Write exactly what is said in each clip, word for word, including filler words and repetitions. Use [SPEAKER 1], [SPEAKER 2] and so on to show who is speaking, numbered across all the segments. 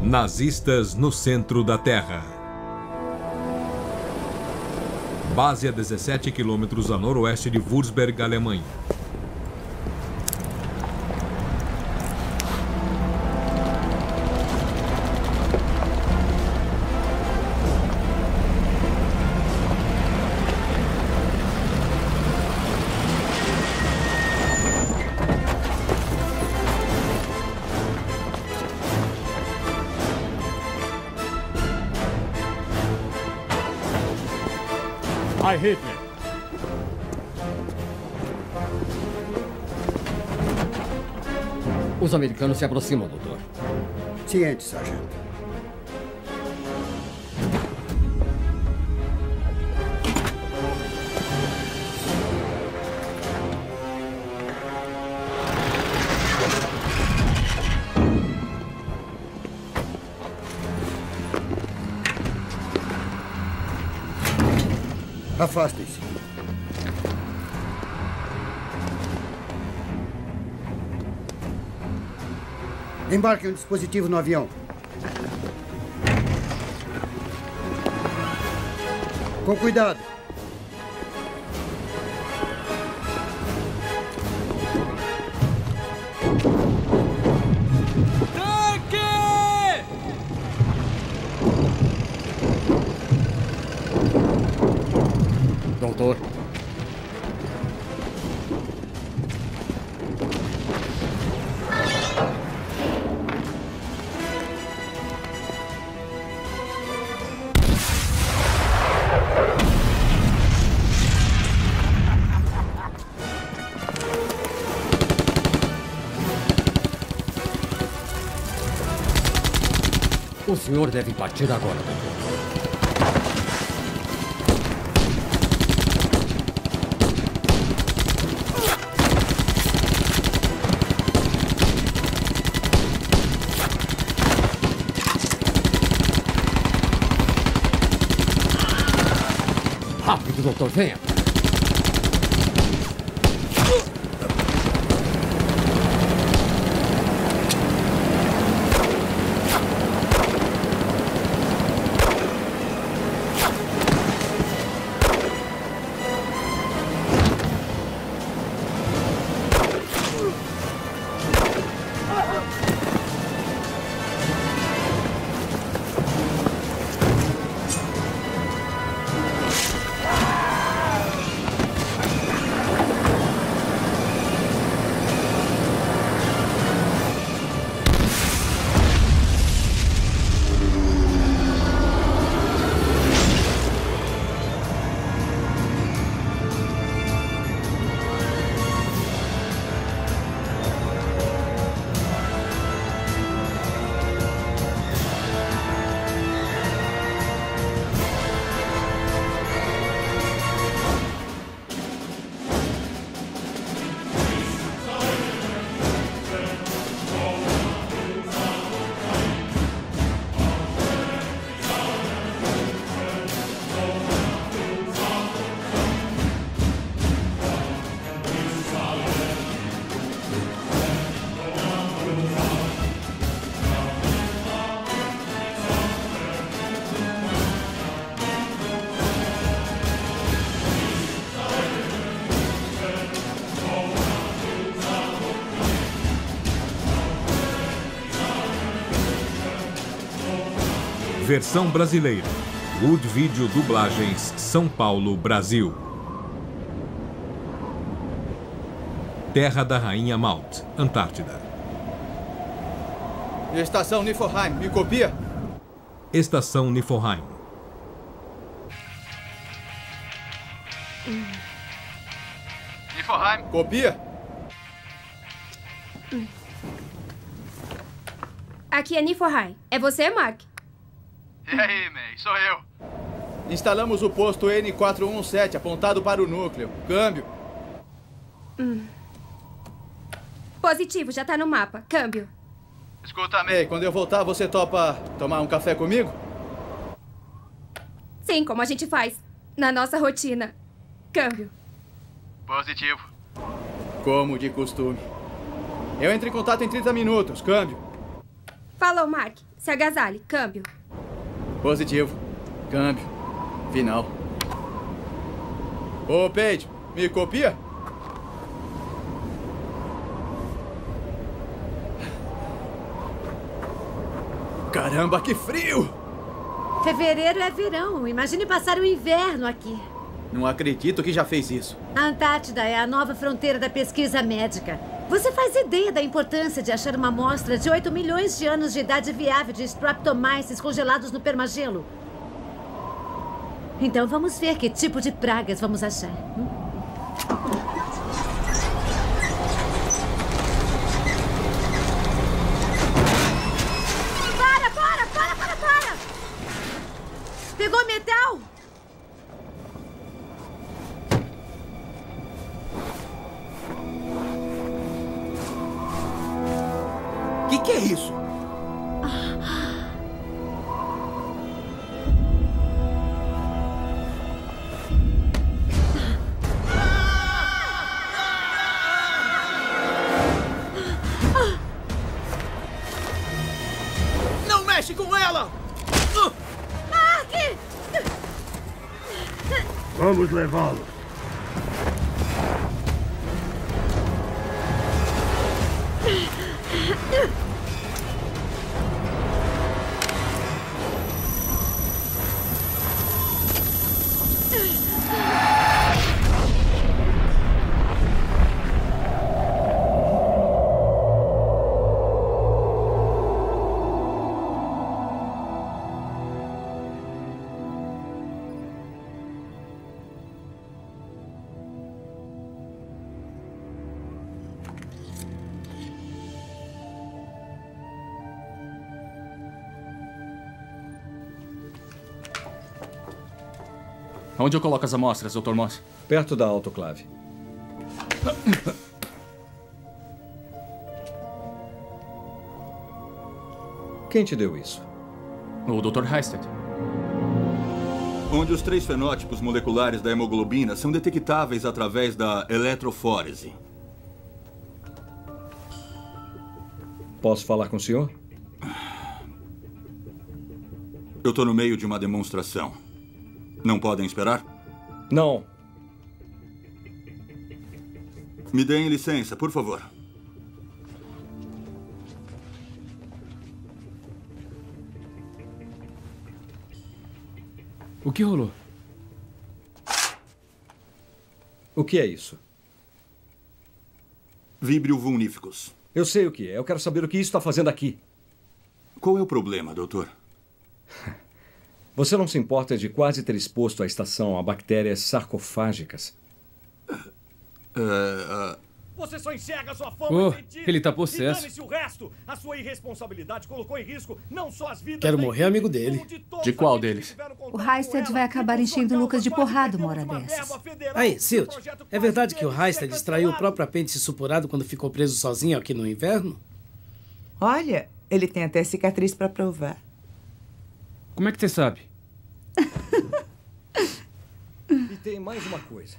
[SPEAKER 1] Nazistas no centro da Terra. Base a dezessete quilômetros a noroeste de Würzburg, Alemanha.
[SPEAKER 2] Heil Hitler! Os americanos se aproximam, doutor.
[SPEAKER 3] Ciente, sargento. Afastem-se. Embarquem um dispositivo no avião. Com cuidado.
[SPEAKER 2] Doutor. O senhor deve partir agora, doutor. Rápido, doutor, venha.
[SPEAKER 1] Versão brasileira. Wood Video Dublagens, São Paulo, Brasil. Terra da Rainha Maud, Antártida.
[SPEAKER 4] Estação Niflheim, me copia?
[SPEAKER 1] Estação Niflheim.
[SPEAKER 4] Niflheim, copia?
[SPEAKER 5] Aqui é Niflheim. É você, Mark?
[SPEAKER 4] E aí, May, sou eu. Instalamos o posto N quatro um sete apontado para o núcleo. Câmbio.
[SPEAKER 5] Hum. Positivo, já tá no mapa. Câmbio.
[SPEAKER 4] Escuta, May, quando eu voltar, você topa tomar um café comigo?
[SPEAKER 5] Sim, como a gente faz na nossa rotina. Câmbio.
[SPEAKER 4] Positivo. Como de costume. Eu entro em contato em trinta minutos. Câmbio.
[SPEAKER 5] Falou, Mark. Se agasalhe. Câmbio.
[SPEAKER 4] Positivo. Câmbio. Final. Ô, Paige, me copia? Caramba, que frio!
[SPEAKER 6] Fevereiro é verão. Imagine passar o inverno aqui.
[SPEAKER 4] Não acredito que já fez isso.
[SPEAKER 6] A Antártida é a nova fronteira da pesquisa médica. Você faz ideia da importância de achar uma amostra de oito milhões de anos de idade viável de Streptomyces congelados no permagelo? Então vamos ver que tipo de pragas vamos achar. Hum? Para, para, para, para, para! Pegou metal?
[SPEAKER 4] O que, que é isso? Não mexe com ela!
[SPEAKER 6] Mark!
[SPEAKER 3] Vamos levá-lo.
[SPEAKER 7] Onde eu coloco as amostras, doutor Moss?
[SPEAKER 8] Perto da autoclave. Quem te deu isso?
[SPEAKER 7] O doutor Heisted.
[SPEAKER 9] Onde os três fenótipos moleculares da hemoglobina são detectáveis através da eletrofórese.
[SPEAKER 8] Posso falar com o senhor?
[SPEAKER 9] Eu estou no meio de uma demonstração. Não podem esperar?
[SPEAKER 8] Não.
[SPEAKER 9] Me deem licença, por favor.
[SPEAKER 7] O que rolou?
[SPEAKER 8] O que é isso?
[SPEAKER 9] Vibrio vulnificus.
[SPEAKER 8] Eu sei o que é. Eu quero saber o que isso está fazendo aqui.
[SPEAKER 9] Qual é o problema, doutor?
[SPEAKER 8] Você não se importa de quase ter exposto a estação a bactérias sarcofágicas?
[SPEAKER 9] Uh, uh...
[SPEAKER 10] Você só enxerga a sua fama
[SPEAKER 2] Oh,
[SPEAKER 10] científica.
[SPEAKER 2] ele tá possesso.
[SPEAKER 10] E dane-se o resto. A sua irresponsabilidade colocou em risco não só as vidas...
[SPEAKER 11] Quero
[SPEAKER 10] da
[SPEAKER 11] morrer
[SPEAKER 10] equipe,
[SPEAKER 11] amigo dele.
[SPEAKER 10] como de todos
[SPEAKER 7] De qual
[SPEAKER 10] aqueles que
[SPEAKER 7] deles?
[SPEAKER 10] tiveram contato
[SPEAKER 12] O
[SPEAKER 10] com
[SPEAKER 12] Heisted
[SPEAKER 10] ela.
[SPEAKER 12] vai acabar
[SPEAKER 10] E por
[SPEAKER 12] enchendo
[SPEAKER 10] sua
[SPEAKER 12] o Lucas de
[SPEAKER 10] causa, quase
[SPEAKER 12] porrada uma
[SPEAKER 10] perdemos
[SPEAKER 12] hora
[SPEAKER 10] uma
[SPEAKER 12] dessas.
[SPEAKER 10] verba federal
[SPEAKER 11] Aí,
[SPEAKER 10] e o
[SPEAKER 11] Silt,
[SPEAKER 10] projeto
[SPEAKER 11] é verdade que o
[SPEAKER 10] quase teve
[SPEAKER 11] Heisted
[SPEAKER 10] ser
[SPEAKER 11] extraiu o
[SPEAKER 10] cancelado.
[SPEAKER 11] próprio apêndice supurado quando ficou preso sozinho aqui no inverno?
[SPEAKER 13] Olha, ele tem até cicatriz para provar.
[SPEAKER 2] Como é que você sabe?
[SPEAKER 8] E tem mais uma coisa.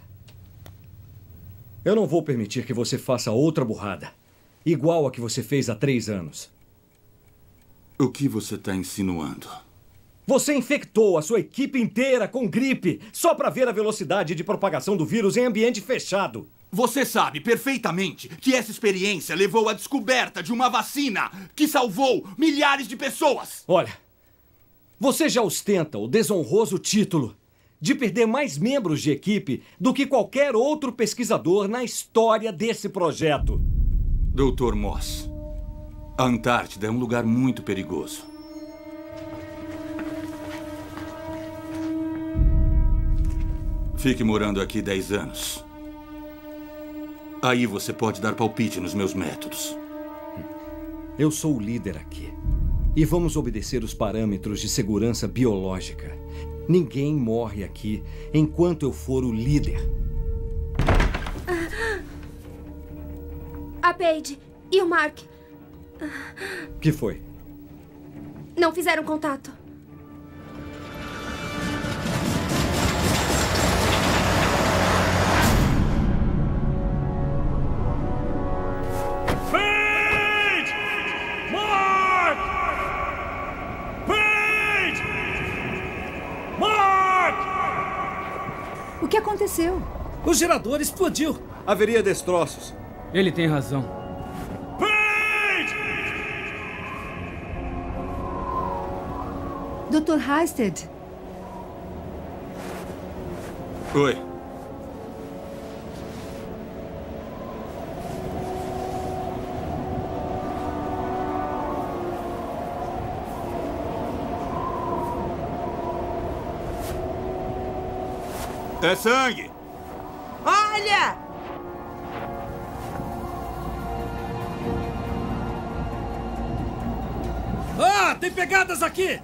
[SPEAKER 8] Eu não vou permitir que você faça outra burrada. Igual a que você fez há três anos.
[SPEAKER 9] O que você está insinuando?
[SPEAKER 8] Você infectou a sua equipe inteira com gripe só para ver a velocidade de propagação do vírus em ambiente fechado.
[SPEAKER 9] Você sabe perfeitamente que essa experiência levou à descoberta de uma vacina que salvou milhares de pessoas.
[SPEAKER 8] Olha, você já ostenta o desonroso título de perder mais membros de equipe do que qualquer outro pesquisador na história desse projeto.
[SPEAKER 9] doutor Moss, a Antártida é um lugar muito perigoso. Fique morando aqui dez anos. Aí você pode dar palpite nos meus métodos.
[SPEAKER 8] Eu sou o líder aqui. E vamos obedecer os parâmetros de segurança biológica. Ninguém morre aqui enquanto eu for o líder.
[SPEAKER 5] A Paige e o Mark
[SPEAKER 8] Que foi?
[SPEAKER 5] não fizeram contato.
[SPEAKER 10] Paige! Mark!
[SPEAKER 12] aconteceu?
[SPEAKER 11] O gerador explodiu.
[SPEAKER 8] Haveria destroços.
[SPEAKER 2] Ele tem razão.
[SPEAKER 12] doutor Halstead.
[SPEAKER 9] Oi. É sangue!
[SPEAKER 13] Olha!
[SPEAKER 11] Ah, tem pegadas aqui!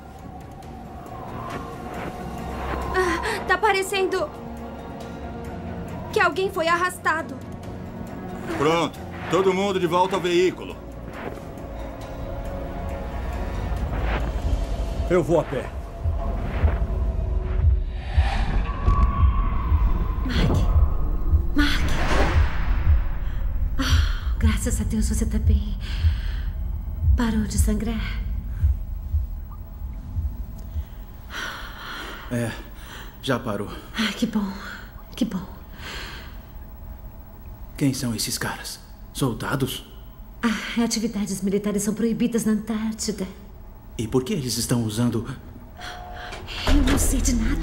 [SPEAKER 5] Ah, tá parecendo que alguém foi arrastado.
[SPEAKER 9] Pronto. Todo mundo de volta ao veículo.
[SPEAKER 8] Eu vou a pé.
[SPEAKER 6] Mark! Oh, graças a Deus você tá bem. Parou de sangrar?
[SPEAKER 4] É, já parou.
[SPEAKER 6] Ai, que bom. Que bom.
[SPEAKER 4] Quem são esses caras? Soldados?
[SPEAKER 6] Ah, atividades militares são proibidas na Antártida.
[SPEAKER 4] E por que eles estão usando...
[SPEAKER 6] Eu não sei de nada.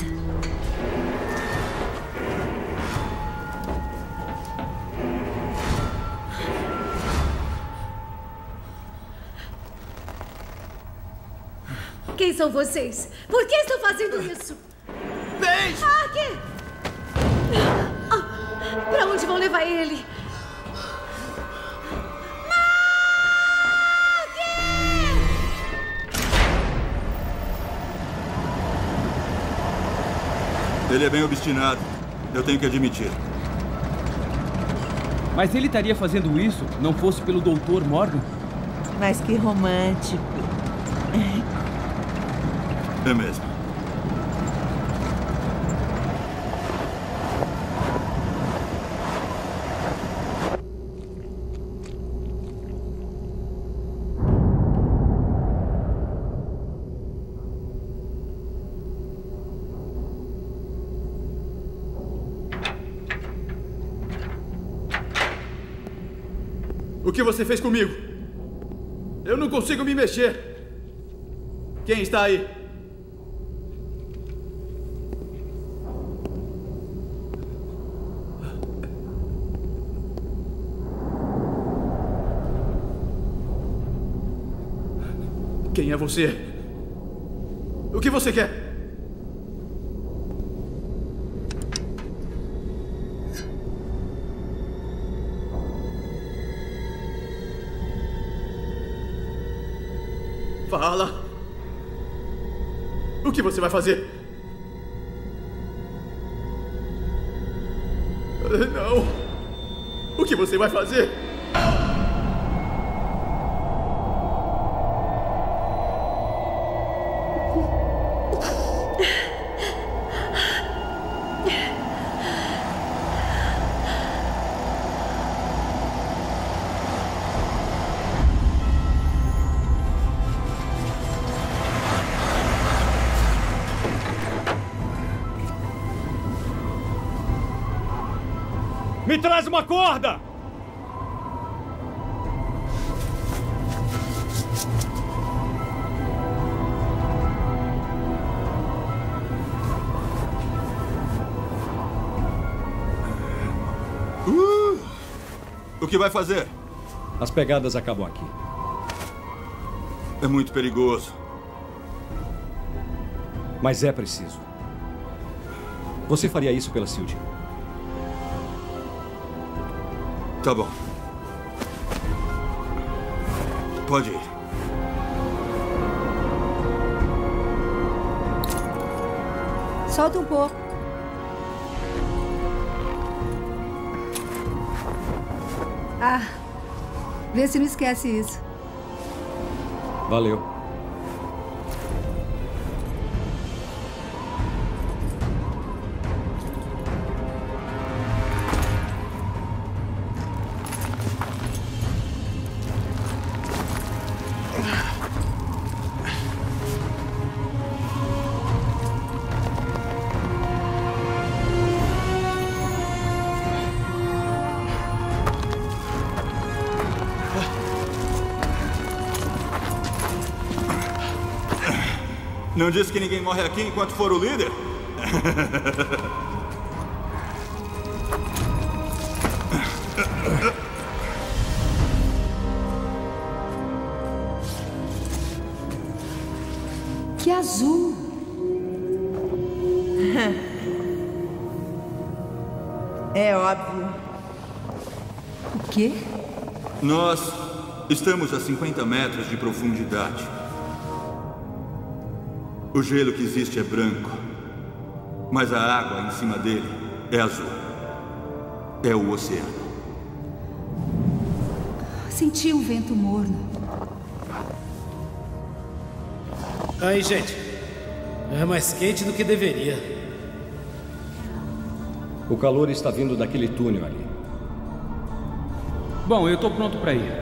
[SPEAKER 6] Quem são vocês? Por que estão fazendo isso?
[SPEAKER 4] Beijo!
[SPEAKER 6] Mark! Ah, pra onde vão levar ele?
[SPEAKER 9] Ele é bem obstinado. Eu tenho que admitir.
[SPEAKER 2] Mas ele estaria fazendo isso não fosse pelo doutor Morgan?
[SPEAKER 13] Mas que romântico.
[SPEAKER 9] É mesmo.
[SPEAKER 4] O que você fez comigo? Eu não consigo me mexer. Quem está aí? Quem é você? O que você quer? Fala! O que você vai fazer? Não! O que você vai fazer?
[SPEAKER 10] Me traz uma corda!
[SPEAKER 9] Uh! O que vai fazer?
[SPEAKER 8] As pegadas acabam aqui.
[SPEAKER 9] É muito perigoso.
[SPEAKER 8] Mas é preciso. Você faria isso pela Silde?
[SPEAKER 9] Tá bom. Pode ir.
[SPEAKER 12] Solta um pouco. Ah, vê se não esquece isso.
[SPEAKER 8] Valeu.
[SPEAKER 9] Não disse que ninguém morre aqui enquanto for o líder?
[SPEAKER 12] Que azul!
[SPEAKER 13] É óbvio.
[SPEAKER 12] O quê?
[SPEAKER 9] Nós estamos a cinquenta metros de profundidade. O gelo que existe é branco, mas a água em cima dele é azul. É o oceano.
[SPEAKER 12] Senti um vento morno.
[SPEAKER 11] Aí, gente. É mais quente do que deveria.
[SPEAKER 8] O calor está vindo daquele túnel ali.
[SPEAKER 2] Bom, eu tô pronto para ir.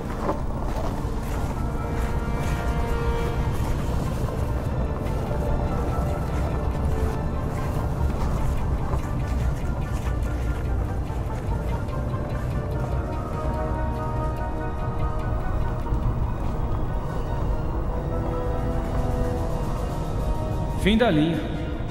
[SPEAKER 2] Fim da linha.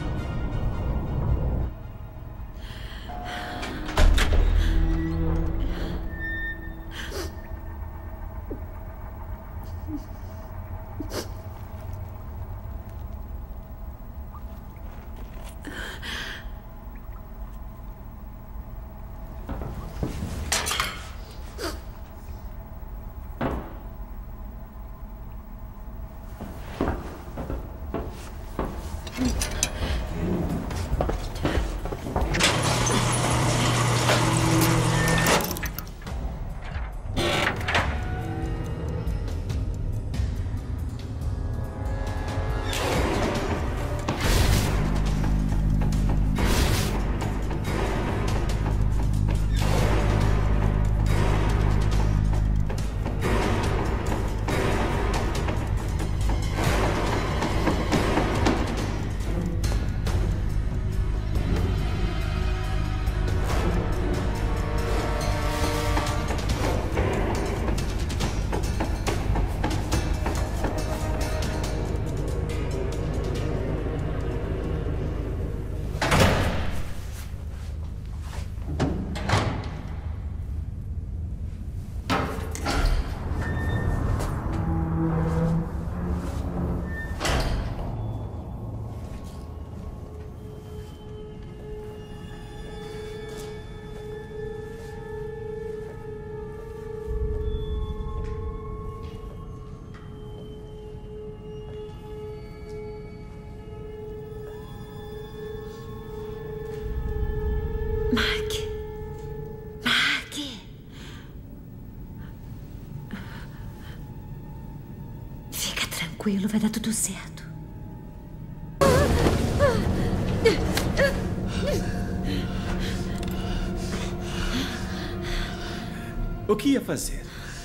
[SPEAKER 6] Mark. Mark. Fica tranquilo, vai dar tudo certo.
[SPEAKER 10] O que ia fazer?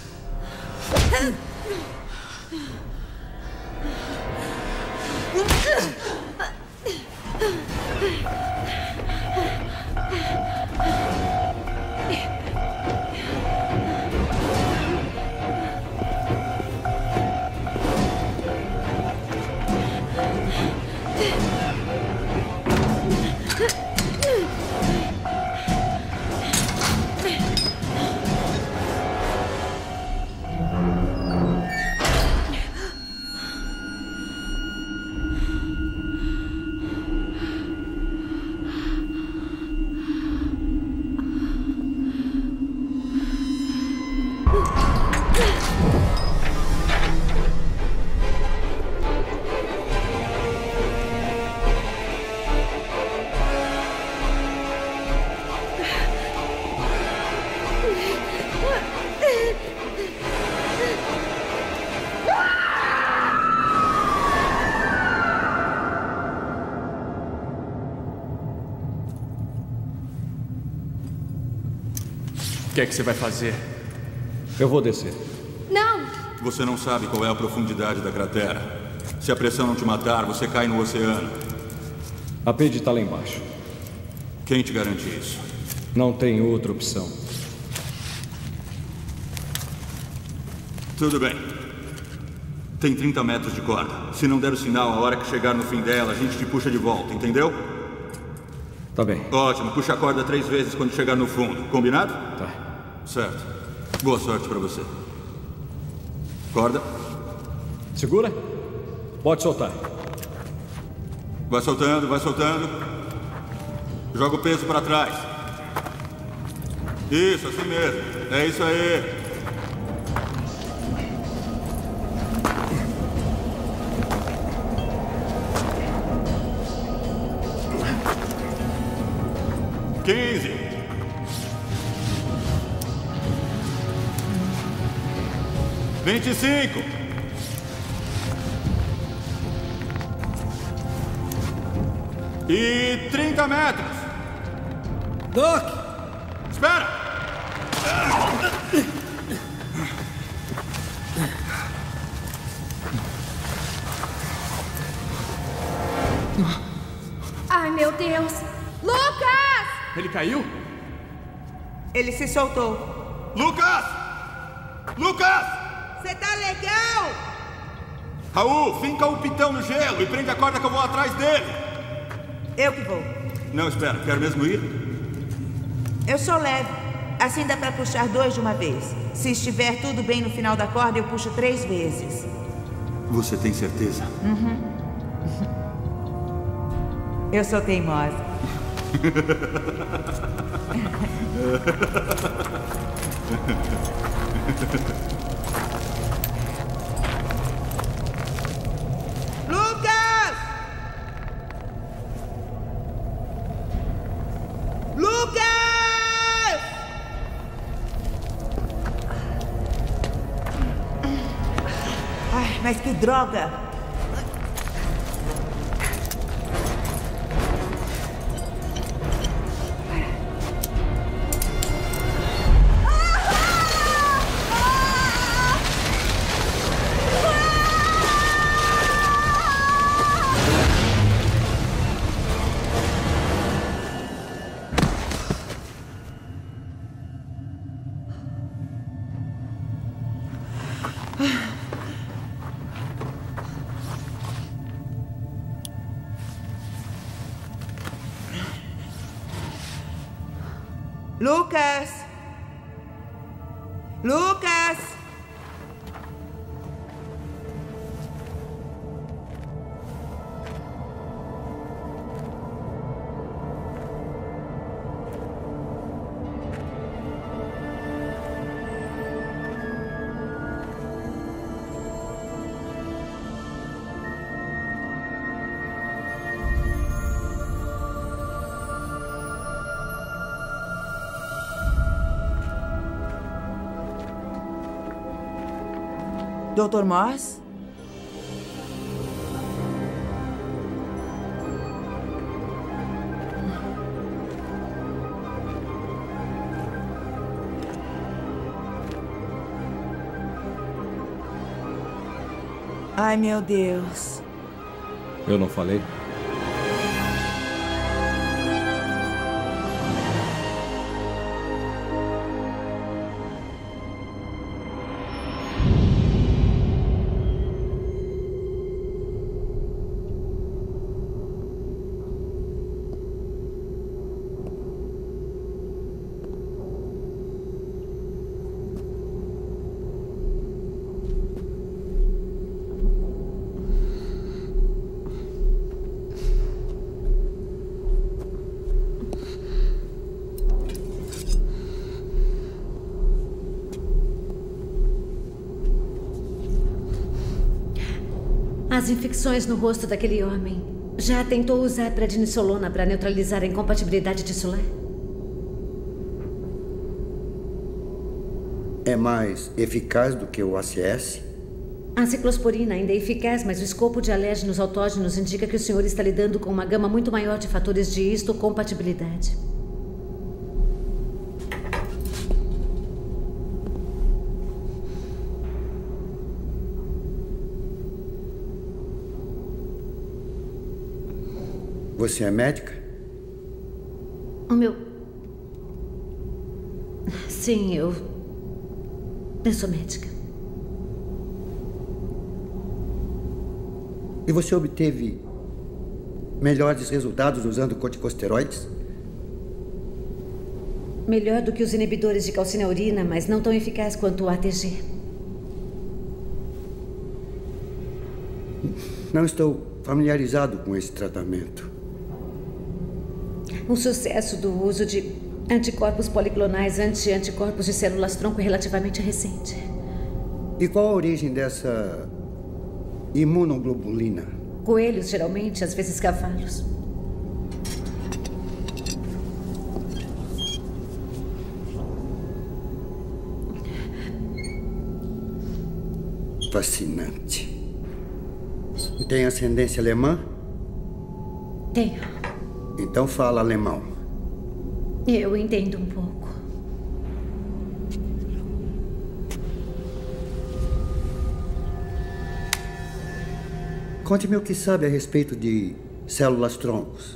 [SPEAKER 7] O que é que você vai fazer?
[SPEAKER 8] Eu vou descer.
[SPEAKER 5] Não!
[SPEAKER 9] Você não sabe qual é a profundidade da cratera. Se a pressão não te matar, você cai no oceano.
[SPEAKER 8] A Paige está lá embaixo.
[SPEAKER 9] Quem te garante isso?
[SPEAKER 8] Não tem outra opção.
[SPEAKER 9] Tudo bem. Tem trinta metros de corda. Se não der o sinal, a hora que chegar no fim dela, a gente te puxa de volta, entendeu?
[SPEAKER 8] Tá bem.
[SPEAKER 9] Ótimo. Puxa a corda três vezes quando chegar no fundo. Combinado?
[SPEAKER 8] Tá.
[SPEAKER 9] Certo. Boa sorte pra você. Corda.
[SPEAKER 8] Segura. Pode soltar.
[SPEAKER 9] Vai soltando, vai soltando. Joga o peso pra trás. Isso, assim mesmo. É isso aí. Quinze. Vinte e cinco. E trinta metros.
[SPEAKER 11] Doc!
[SPEAKER 9] Espera!
[SPEAKER 5] Ai, meu Deus! Lucas!
[SPEAKER 2] Ele caiu?
[SPEAKER 13] Ele se soltou.
[SPEAKER 9] Lucas! Lucas!
[SPEAKER 13] Você tá legal?
[SPEAKER 9] Raul, finca o pitão no gelo e prende a corda que eu vou atrás dele.
[SPEAKER 13] Eu que vou.
[SPEAKER 9] Não, espera. Quer mesmo ir?
[SPEAKER 13] Eu sou leve. Assim dá pra puxar dois de uma vez. Se estiver tudo bem no final da corda, eu puxo três vezes.
[SPEAKER 9] Você tem certeza?
[SPEAKER 13] Uhum. Eu sou teimosa.
[SPEAKER 14] Lucas! Lucas!
[SPEAKER 13] Ai, mas que droga! Lucas! Lucas! doutor Morse? Ai, meu Deus.
[SPEAKER 8] Eu não falei?
[SPEAKER 6] As infecções no rosto daquele homem. Já tentou usar prednisolona para neutralizar a incompatibilidade de Sulé?
[SPEAKER 3] É mais eficaz do que o A C S?
[SPEAKER 6] A ciclosporina ainda é eficaz, mas o escopo de alérgenos autógenos indica que o senhor está lidando com uma gama muito maior de fatores de histocompatibilidade.
[SPEAKER 3] Você é médica?
[SPEAKER 6] O meu... Sim, eu... Eu sou médica.
[SPEAKER 3] E você obteve melhores resultados usando corticosteroides?
[SPEAKER 6] Melhor do que os inibidores de calcineurina, mas não tão eficaz quanto o A T G.
[SPEAKER 3] Não estou familiarizado com esse tratamento.
[SPEAKER 6] O sucesso do uso de anticorpos policlonais anti-anticorpos de células-tronco é relativamente recente.
[SPEAKER 3] E qual a origem dessa imunoglobulina?
[SPEAKER 6] Coelhos, geralmente, às vezes cavalos.
[SPEAKER 3] Fascinante. Tem ascendência alemã?
[SPEAKER 6] Tenho.
[SPEAKER 3] Então fala alemão.
[SPEAKER 6] Eu entendo um pouco.
[SPEAKER 3] Conte-me o que sabe a respeito de células-troncos.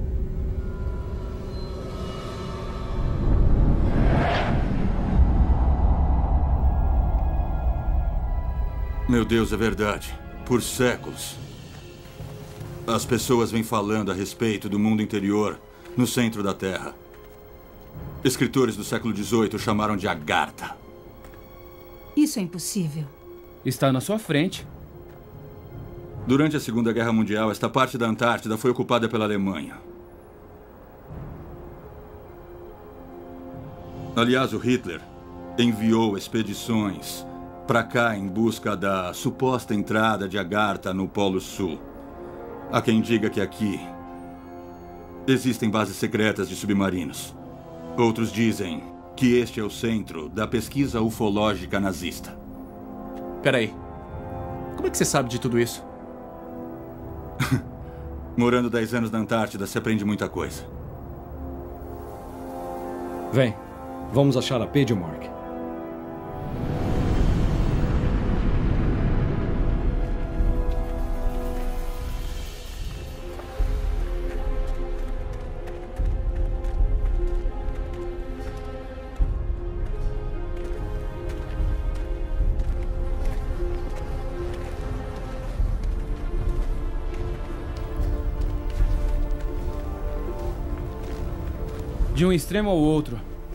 [SPEAKER 9] Meu Deus, é verdade. Por séculos, as pessoas vêm falando a respeito do mundo interior no centro da Terra. Escritores do século dezoito chamaram de Agartha.
[SPEAKER 12] Isso é impossível.
[SPEAKER 2] Está na sua frente.
[SPEAKER 9] Durante a Segunda Guerra Mundial, esta parte da Antártida foi ocupada pela Alemanha. Aliás, o Hitler enviou expedições para cá em busca da suposta entrada de Agartha no Polo Sul. Há quem diga que aqui existem bases secretas de submarinos. Outros dizem que este é o centro da pesquisa ufológica nazista.
[SPEAKER 7] Peraí. Como é que você sabe de tudo isso?
[SPEAKER 9] Morando dez anos na Antártida, se aprende muita coisa.
[SPEAKER 8] Vem, vamos achar a Pagemark.
[SPEAKER 2] De um extremo ao outro.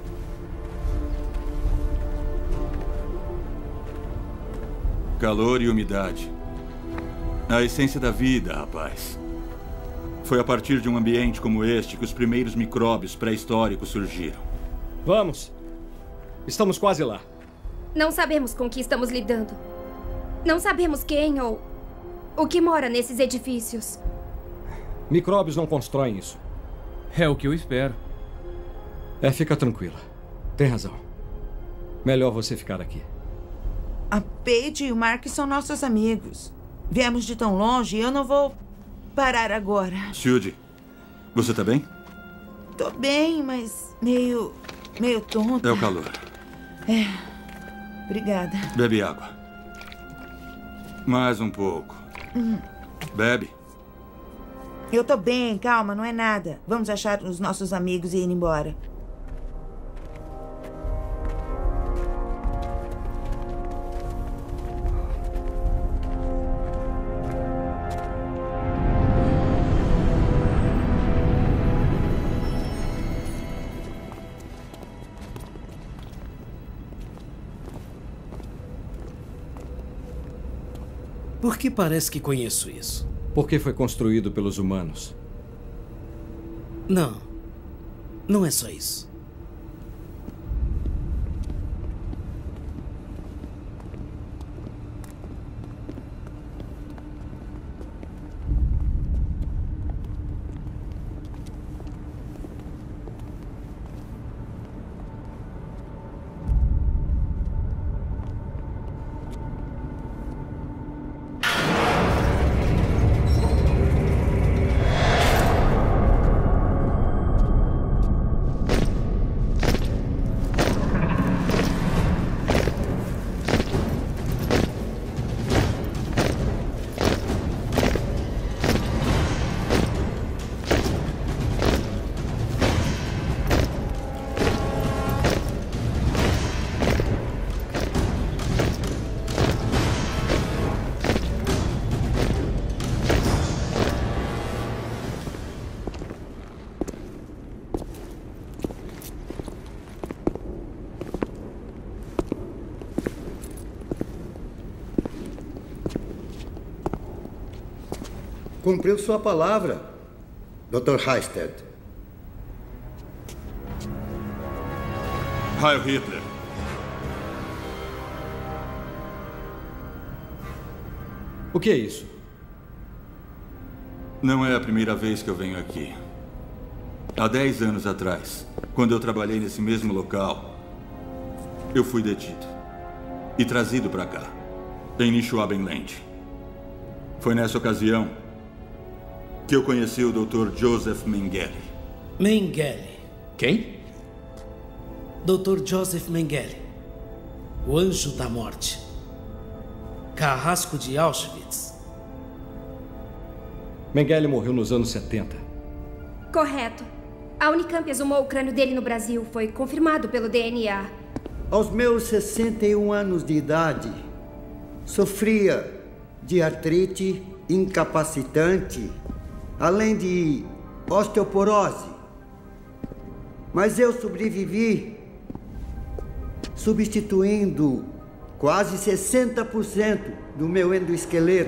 [SPEAKER 9] Calor e umidade. A essência da vida, rapaz. Foi a partir de um ambiente como este que os primeiros micróbios pré-históricos surgiram.
[SPEAKER 8] Vamos. Estamos quase lá.
[SPEAKER 5] Não sabemos com o que estamos lidando. Não sabemos quem ou o que mora nesses edifícios.
[SPEAKER 8] Micróbios não constroem isso.
[SPEAKER 2] É o que eu espero.
[SPEAKER 8] É, fica tranquila. Tem razão. Melhor você ficar aqui.
[SPEAKER 13] A Paige e o Mark são nossos amigos. Viemos de tão longe e eu não vou parar agora.
[SPEAKER 9] Judy, você tá bem?
[SPEAKER 13] Tô bem, mas meio... meio tonta.
[SPEAKER 9] É o calor.
[SPEAKER 13] É. Obrigada.
[SPEAKER 9] Bebe água. Mais um pouco.
[SPEAKER 13] Hum.
[SPEAKER 9] Bebe.
[SPEAKER 13] Eu tô bem, calma, não é nada. Vamos achar os nossos amigos e ir embora.
[SPEAKER 11] Por que parece que conheço isso?
[SPEAKER 8] Porque foi construído pelos humanos.
[SPEAKER 11] Não. Não é só isso.
[SPEAKER 3] cumpriu sua palavra, doutor Heisted.
[SPEAKER 9] Heil Hitler.
[SPEAKER 8] O que é isso?
[SPEAKER 9] Não é a primeira vez que eu venho aqui. Há dez anos atrás, quando eu trabalhei nesse mesmo local, eu fui detido e trazido para cá, em Nischwabenland. Foi nessa ocasião que eu conheci o doutor Joseph Mengele.
[SPEAKER 11] Mengele.
[SPEAKER 7] Quem?
[SPEAKER 11] doutor Joseph Mengele. O anjo da morte. Carrasco de Auschwitz.
[SPEAKER 8] Mengele morreu nos anos setenta.
[SPEAKER 5] Correto. A Unicamp exumou o crânio dele no Brasil. Foi confirmado pelo D N A.
[SPEAKER 3] Aos meus sessenta e um anos de idade, sofria de artrite incapacitante, além de osteoporose. Mas eu sobrevivi, substituindo quase sessenta por cento do meu endoesqueleto,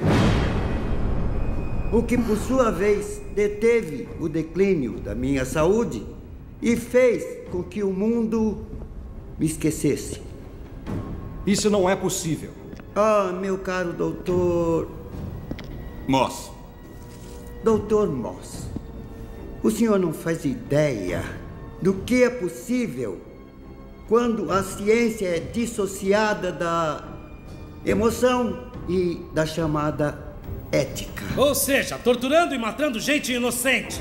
[SPEAKER 3] o que, por sua vez, deteve o declínio da minha saúde e fez com que o mundo me esquecesse.
[SPEAKER 8] Isso não é possível.
[SPEAKER 3] Ah, meu caro doutor...
[SPEAKER 9] Moss.
[SPEAKER 3] Doutor Moss, o senhor não faz ideia do que é possível quando a ciência é dissociada da emoção e da chamada ética.
[SPEAKER 11] Ou seja, torturando e matando gente inocente.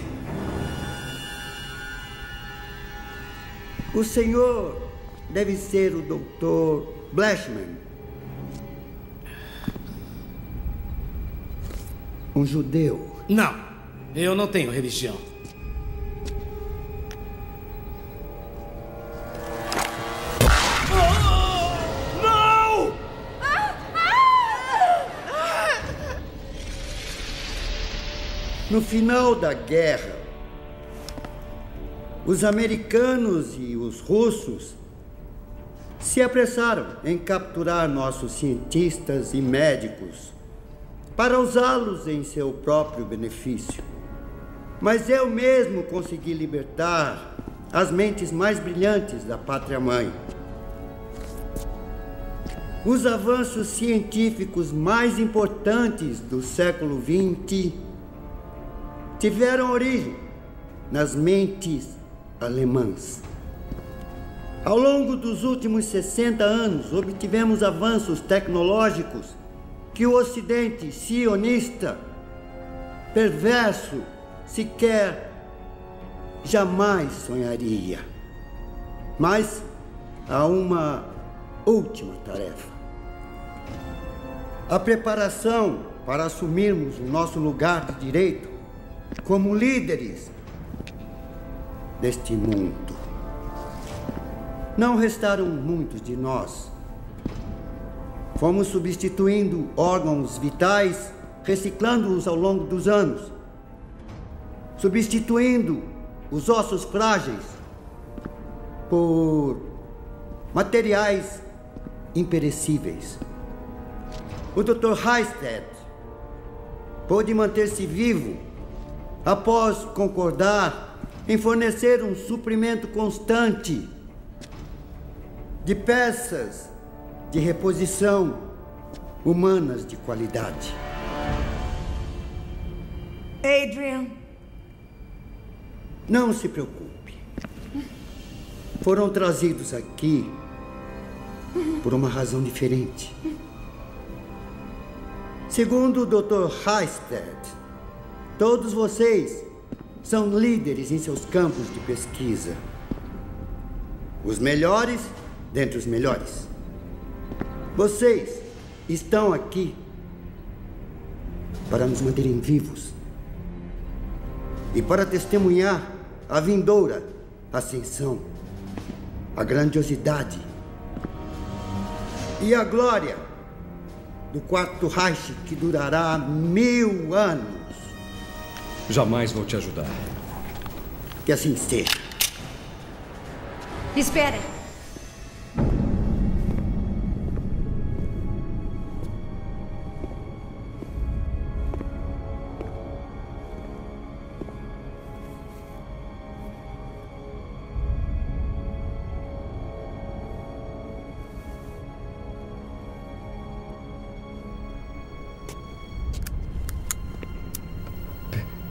[SPEAKER 3] O senhor deve ser o doutor Blashman. Um judeu.
[SPEAKER 11] Não, eu não tenho religião.
[SPEAKER 10] Não!
[SPEAKER 3] No final da guerra, os americanos e os russos se apressaram em capturar nossos cientistas e médicos para usá-los em seu próprio benefício. Mas eu mesmo consegui libertar as mentes mais brilhantes da pátria-mãe. Os avanços científicos mais importantes do século vinte tiveram origem nas mentes alemãs. Ao longo dos últimos sessenta anos, obtivemos avanços tecnológicos que o Ocidente sionista, perverso, sequer jamais sonharia. Mas há uma última tarefa. A preparação para assumirmos o nosso lugar de direito como líderes deste mundo. Não restaram muitos de nós. Fomos substituindo órgãos vitais, reciclando-os ao longo dos anos, substituindo os ossos frágeis por materiais imperecíveis. O doutor Heisted pôde manter-se vivo após concordar em fornecer um suprimento constante de peças de reposição humanas de qualidade.
[SPEAKER 13] Adrian.
[SPEAKER 3] Não se preocupe. Foram trazidos aqui por uma razão diferente. Segundo o doutor Heisted, todos vocês são líderes em seus campos de pesquisa. Os melhores dentre os melhores. Vocês estão aqui para nos manterem vivos e para testemunhar a vindoura ascensão, a grandiosidade e a glória do Quarto Reich, que durará mil anos.
[SPEAKER 8] Jamais vou te ajudar.
[SPEAKER 3] Que assim seja.
[SPEAKER 6] Espera.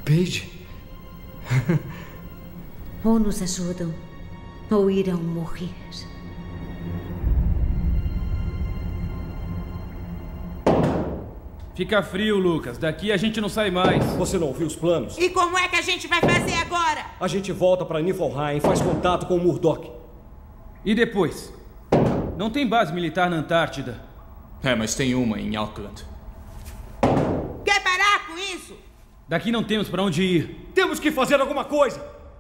[SPEAKER 8] Paige?
[SPEAKER 6] Ou nos ajudam, ou irão morrer.
[SPEAKER 2] Fica frio, Lucas. Daqui a gente não sai mais.
[SPEAKER 10] Você não ouviu os planos?
[SPEAKER 13] E como é que a gente vai fazer agora?
[SPEAKER 10] A gente volta para Niflheim, faz contato com o Murdoch.
[SPEAKER 2] E depois? Não tem base militar na Antártida.
[SPEAKER 7] É, mas tem uma em Auckland.
[SPEAKER 13] Quer parar com isso?
[SPEAKER 2] Daqui não temos para onde ir.
[SPEAKER 10] Temos que fazer alguma coisa.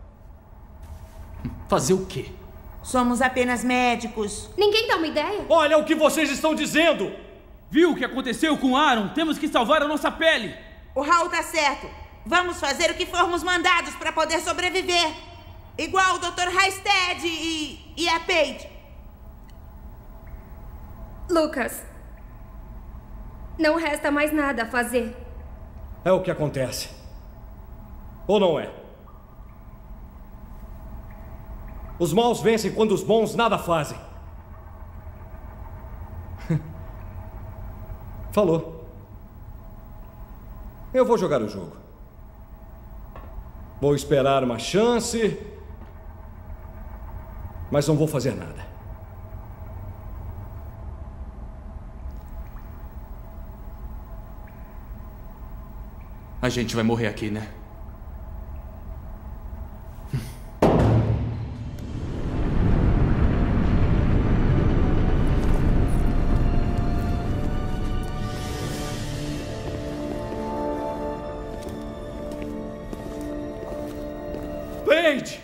[SPEAKER 7] Fazer o quê?
[SPEAKER 13] Somos apenas médicos.
[SPEAKER 5] Ninguém dá uma ideia?
[SPEAKER 10] Olha o que vocês estão dizendo!
[SPEAKER 2] Viu o que aconteceu com Aaron? Temos que salvar a nossa pele.
[SPEAKER 13] O Raul tá certo. Vamos fazer o que formos mandados para poder sobreviver. Igual o doutor Halstead e, e a Paige.
[SPEAKER 5] Lucas, não resta mais nada a fazer.
[SPEAKER 10] É o que acontece. Ou não é? Os maus vencem quando os bons nada fazem. Falou. Eu vou jogar o jogo. Vou esperar uma chance, mas não vou fazer nada.
[SPEAKER 7] A gente vai morrer aqui, né?
[SPEAKER 10] Paige!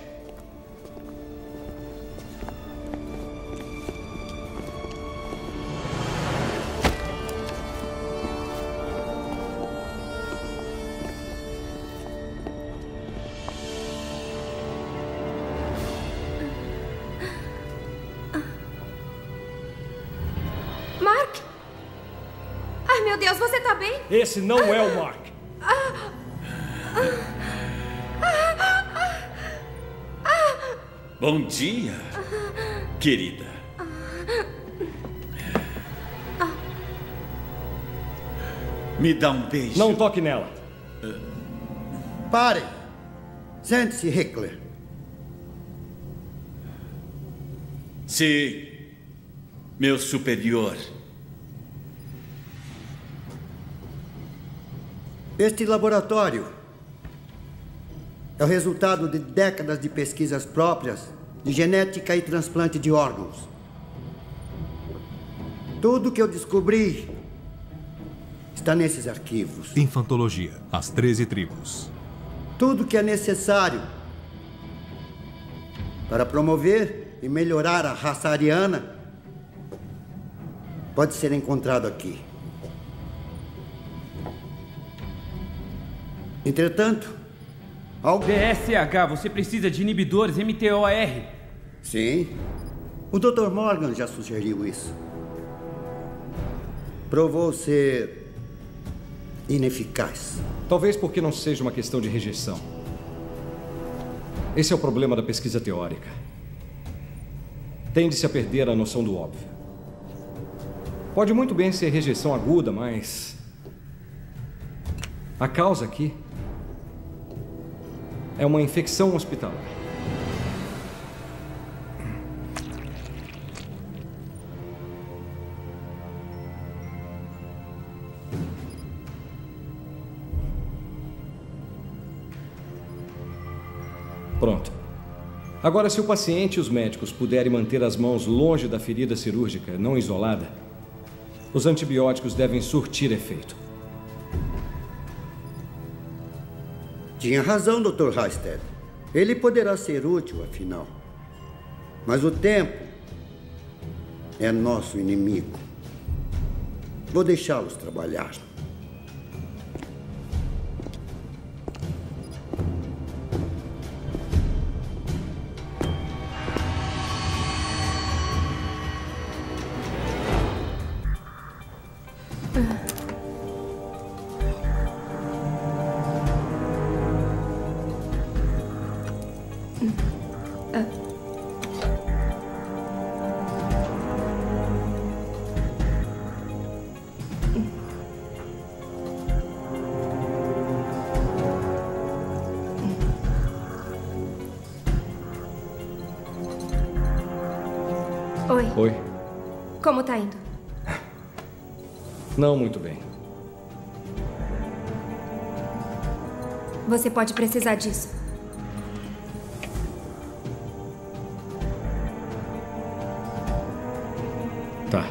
[SPEAKER 5] Mark? Ai, meu Deus, você tá bem?
[SPEAKER 10] Esse não é o Mark.
[SPEAKER 15] Bom dia, querida. Me dá um beijo.
[SPEAKER 10] Não toque nela.
[SPEAKER 3] Pare. Sente-se, Hickler.
[SPEAKER 15] Sim, meu superior.
[SPEAKER 3] Este laboratório é o resultado de décadas de pesquisas próprias de genética e transplante de órgãos. Tudo que eu descobri está nesses arquivos.
[SPEAKER 1] Infantologia, as treze tribos.
[SPEAKER 3] Tudo que é necessário para promover e melhorar a raça ariana pode ser encontrado aqui. Entretanto,
[SPEAKER 2] Algo... D S H, você precisa de inibidores M T O R.
[SPEAKER 3] Sim. O doutor Morgan já sugeriu isso. Provou ser ineficaz.
[SPEAKER 8] Talvez porque não seja uma questão de rejeição. Esse é o problema da pesquisa teórica. Tende-se a perder a noção do óbvio. Pode muito bem ser rejeição aguda, mas... a causa aqui é uma infecção hospitalar. Pronto. Agora, se o paciente e os médicos puderem manter as mãos longe da ferida cirúrgica, não isolada, os antibióticos devem surtir efeito.
[SPEAKER 3] Tinha razão, doutor Halstead. Ele poderá ser útil, afinal. Mas o tempo é nosso inimigo. Vou deixá-los trabalhar.
[SPEAKER 5] Oi.
[SPEAKER 8] Oi.
[SPEAKER 5] Como tá indo?
[SPEAKER 8] Não muito bem.
[SPEAKER 5] Você pode precisar disso.
[SPEAKER 8] Tá.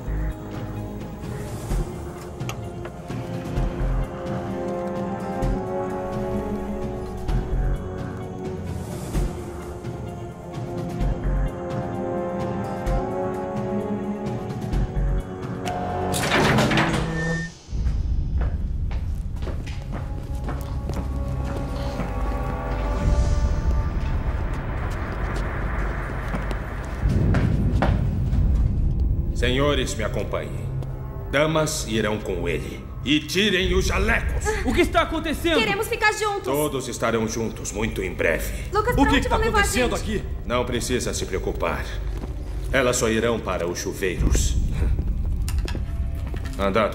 [SPEAKER 16] Senhores, me acompanhem. Damas irão com ele. E tirem os jalecos.
[SPEAKER 2] O que está acontecendo?
[SPEAKER 5] Queremos ficar juntos.
[SPEAKER 16] Todos estarão juntos muito em breve.
[SPEAKER 5] Lucas, pra onde vão levar a gente?
[SPEAKER 16] aqui? Não precisa se preocupar. Elas só irão para os chuveiros. Andando.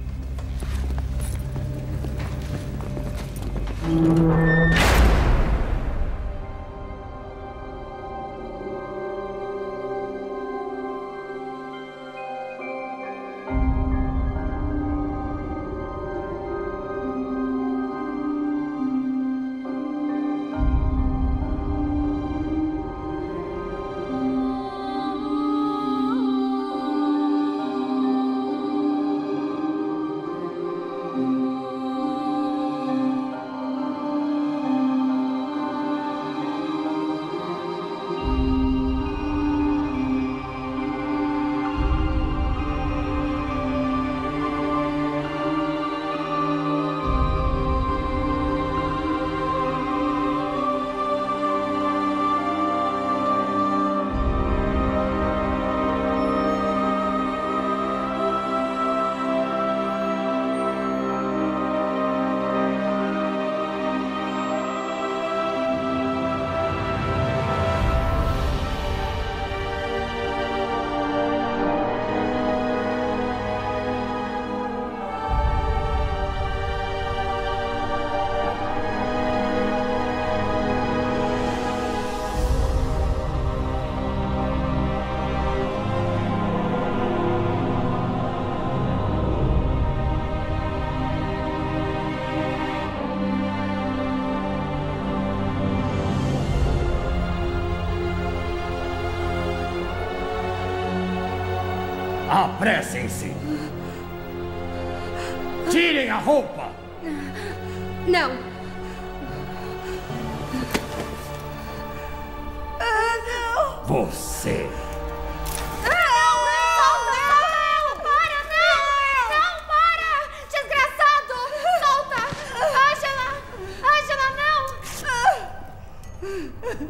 [SPEAKER 10] Apressem-se! Tirem a roupa!
[SPEAKER 5] Não!
[SPEAKER 14] Ah, não!
[SPEAKER 10] Você!
[SPEAKER 5] Não! Não! Para! Não! Não! Para! Desgraçado! Solta! Ângela! Ângela,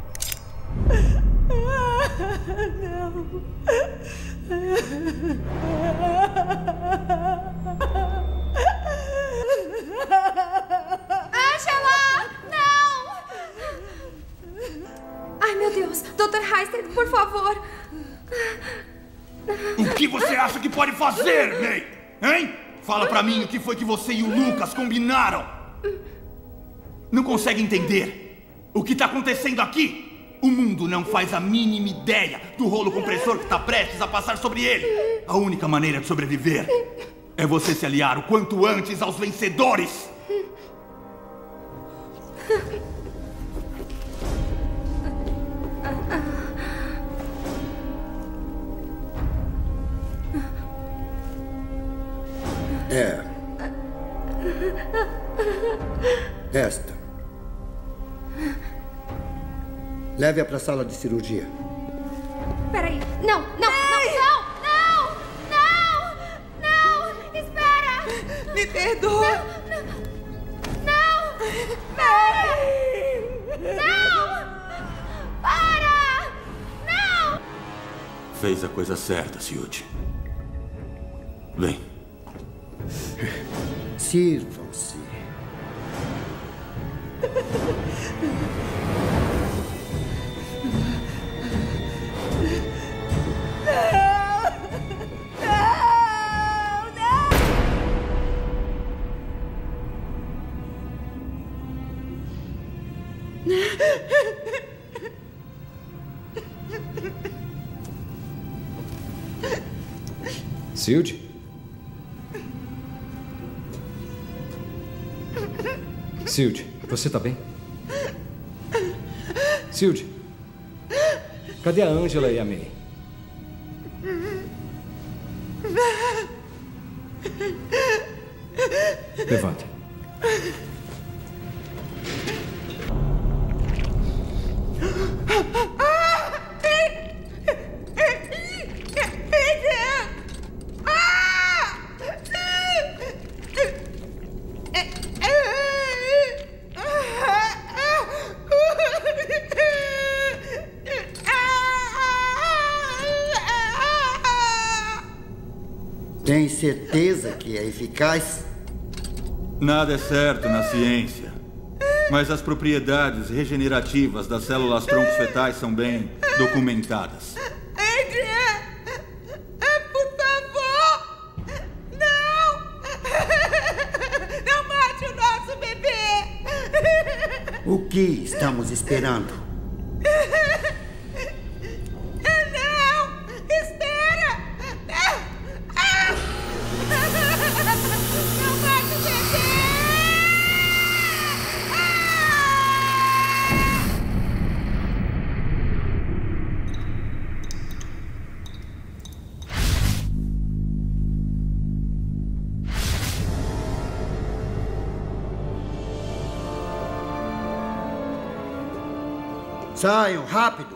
[SPEAKER 5] não!
[SPEAKER 14] Não!
[SPEAKER 5] Ângela! Não! Ai, meu Deus! doutor Halstead, por favor!
[SPEAKER 17] O que você acha que pode fazer, May? Hein? Fala pra mim o que foi que você e o Lucas combinaram. Não consegue entender o que tá acontecendo aqui? O mundo não faz a mínima ideia do rolo compressor que está prestes a passar sobre ele. A única maneira de sobreviver é você se aliar o quanto antes aos vencedores.
[SPEAKER 3] É. Esta. Leve-a para a sala de cirurgia.
[SPEAKER 5] Peraí. Não, não, não, não, não, não, não, espera.
[SPEAKER 14] Me perdoa.
[SPEAKER 5] Não, não, para. Não, para, não.
[SPEAKER 9] Fez a coisa certa, Siúde. Vem.
[SPEAKER 3] Sirvam-se.
[SPEAKER 8] Silde? Silde, você tá bem? Silde? Cadê a Angela e a May? Levanta.
[SPEAKER 3] Tem certeza que é eficaz?
[SPEAKER 9] Nada é certo na ciência. Mas as propriedades regenerativas das células troncos fetais são bem documentadas.
[SPEAKER 14] Adrian! Por favor! Não! Não mate o nosso bebê!
[SPEAKER 3] O que estamos esperando? Saiam, rápido!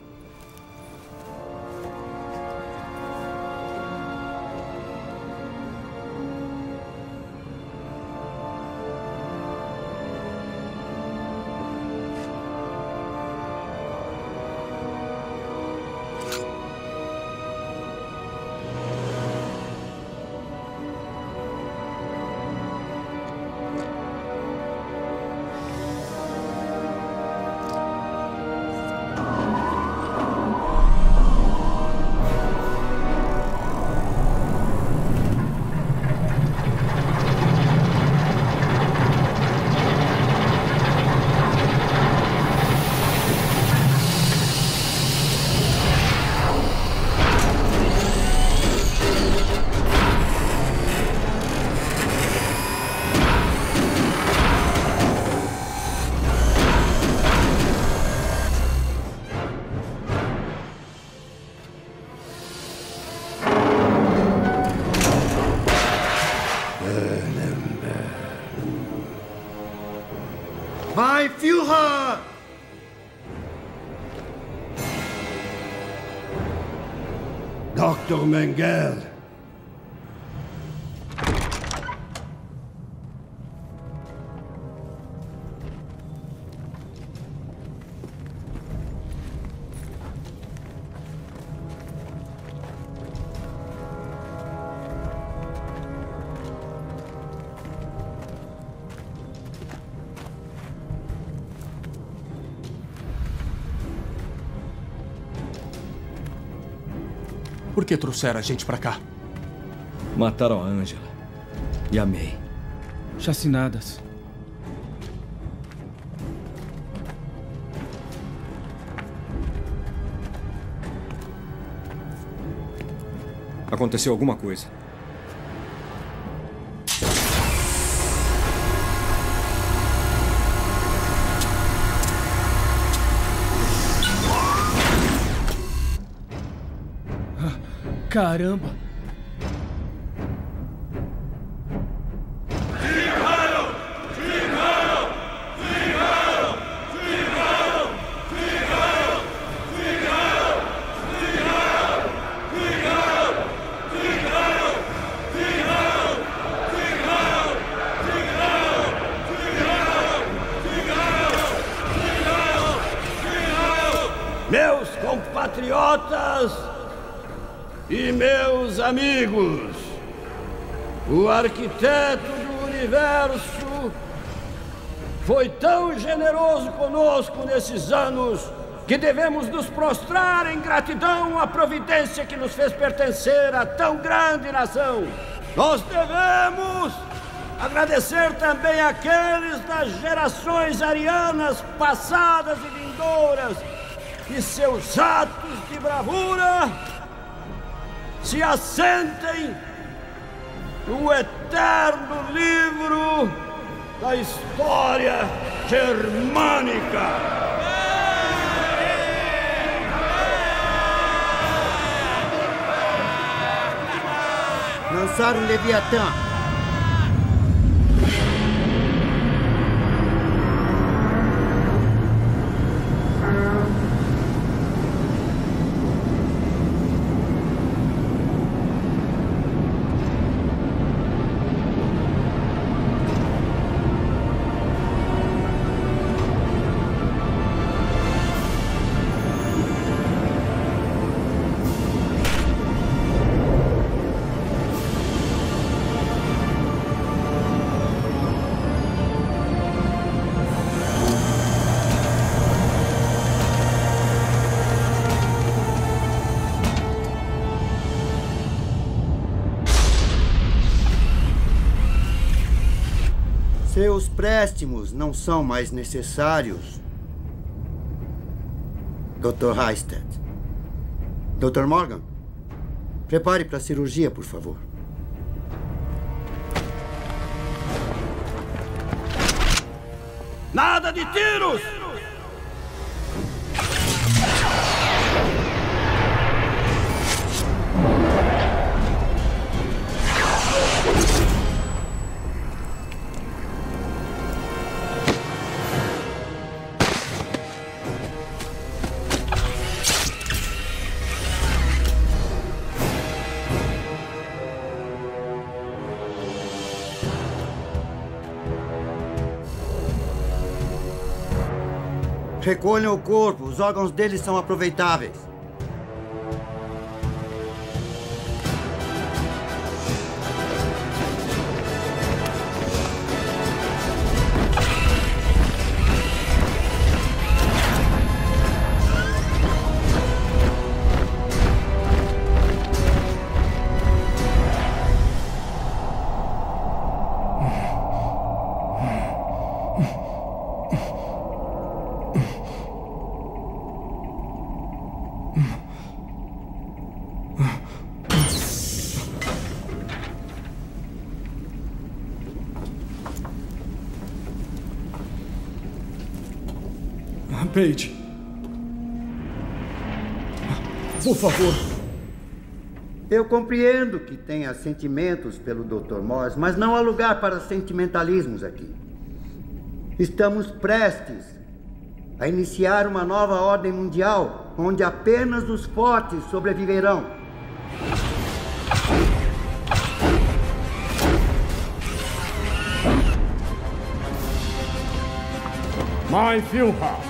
[SPEAKER 3] Mein Führer!
[SPEAKER 18] Doktor Mengele.
[SPEAKER 7] Por que trouxeram a gente pra cá?
[SPEAKER 8] Mataram a Angela e a May.
[SPEAKER 2] Chacinadas.
[SPEAKER 8] Aconteceu alguma coisa.
[SPEAKER 2] Caramba!
[SPEAKER 18] Meus compatriotas e meus amigos, o arquiteto do universo foi tão generoso conosco nesses anos que devemos nos prostrar em gratidão à providência que nos fez pertencer a tão grande nação. Nós devemos agradecer também àqueles das gerações arianas passadas e vindouras que seus atos de bravura se assentem no eterno livro da história germânica.
[SPEAKER 3] Lançaram o Leviatã. Seus préstimos não são mais necessários, doutor Halstead. doutor Morgan, prepare para a cirurgia, por favor.
[SPEAKER 18] Nada de tiros!
[SPEAKER 3] Recolham o corpo, os órgãos deles são aproveitáveis.
[SPEAKER 10] Paige. Por favor.
[SPEAKER 3] Eu compreendo que tenha sentimentos pelo doutor Morse, mas não há lugar para sentimentalismos aqui. Estamos prestes a iniciar uma nova ordem mundial, onde apenas os fortes sobreviverão.
[SPEAKER 10] Mein Führer.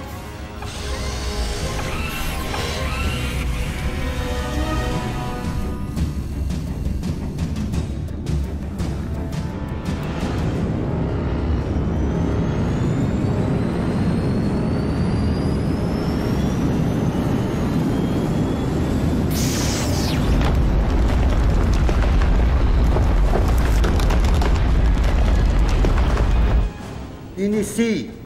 [SPEAKER 3] Inicie.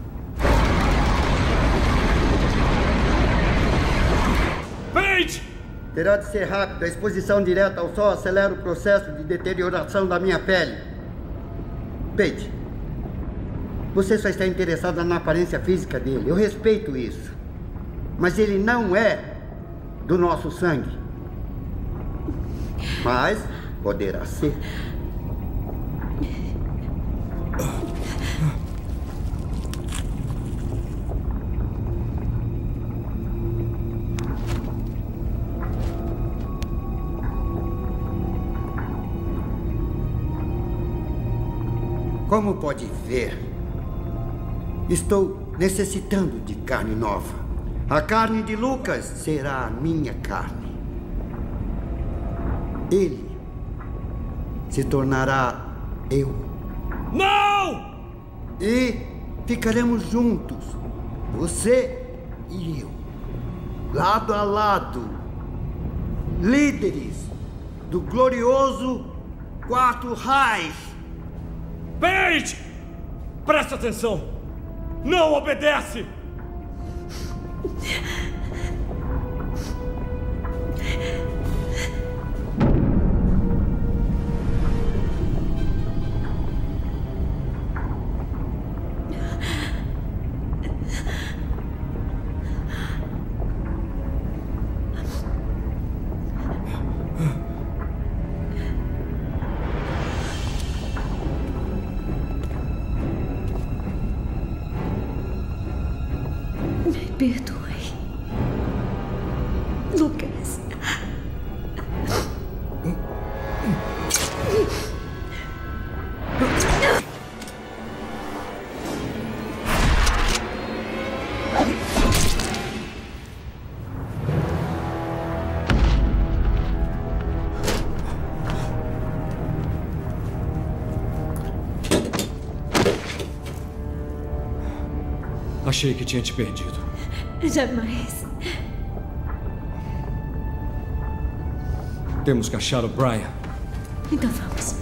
[SPEAKER 10] Paige!
[SPEAKER 3] Terá de ser rápido. A exposição direta ao sol acelera o processo de deterioração da minha pele. Paige, você só está interessada na aparência física dele. Eu respeito isso. Mas ele não é do nosso sangue. Mas poderá ser. Como pode ver, estou necessitando de carne nova. A carne de Lucas será a minha carne. Ele se tornará eu.
[SPEAKER 10] Não!
[SPEAKER 3] E ficaremos juntos, você e eu, lado a lado, líderes do glorioso Quarto Reich.
[SPEAKER 10] Paige! Presta atenção! Não obedece!
[SPEAKER 6] perdoe. Lucas.
[SPEAKER 8] Achei que tinha te perdido.
[SPEAKER 6] Jamais.
[SPEAKER 8] Temos que achar o Brian.
[SPEAKER 6] Então vamos.